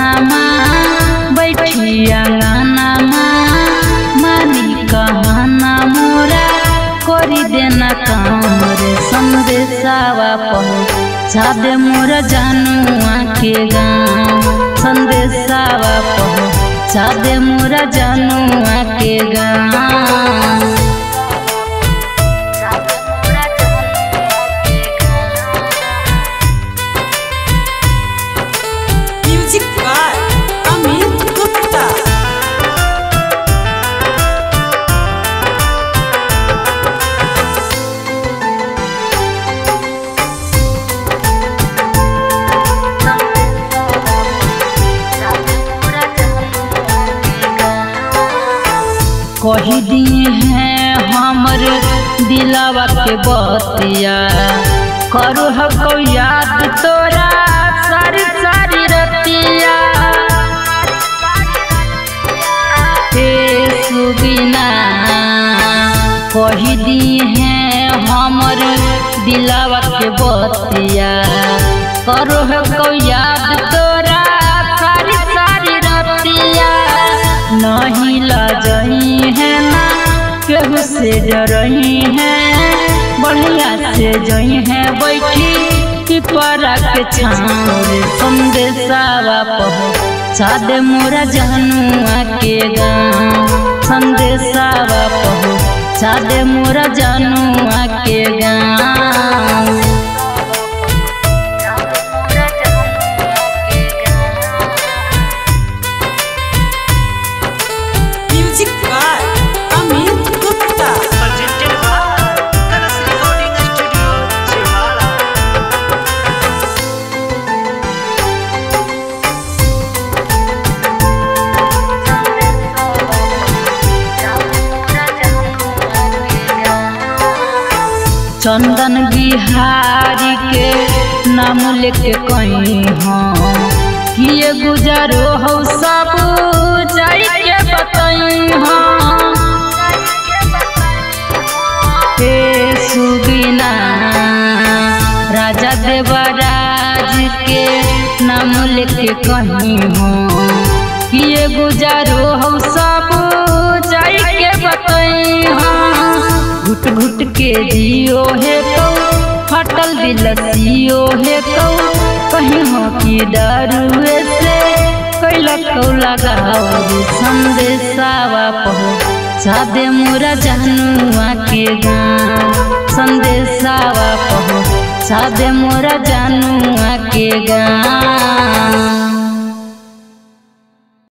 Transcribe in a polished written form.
सजनमा बैठी अंगनमा मानी कहना मोरा करी देना काम रे संदेशावा पहुँचा दे मोरा जानुआ के गाँव संदेशावा पहुँचा दे मोरा जानुआ के गाँव। कही दिए हैं हमर दिलावा के बतिया करू हको याद तोरा सारी सारी रतिया हे सुबिना कही दिए हैं हमर दिलावा के बतिया करू हको याद तोरा सारी सारी रतिया नहीं लजई है ना केहू से डरही है बढ़िया से जई है बैठी पिपरा के छाँव संदेशावा पहुँचा दे मोरा जानुआ के गाँव संदेशावा पहुँचा दे मोरा जानुआ के गाँव। चंदन बिहारी के नाम लेके कहीं हम किए गुजारो हो सब जाई के बताई हम हे सुबिना राजा देवराज के नाम लेके कहीं हम किए गुजारो हो सब जाई के बताई हम घुट घुट के जियो है तो फटल दिल सियो है तो कहीं हो कि डरुए से कैला कौ लगाओ संदेशावा पहुँचा दे मोरा जानुआ के गाँव संदेशावा पहुँचा दे मोरा जानुआ के गाँव।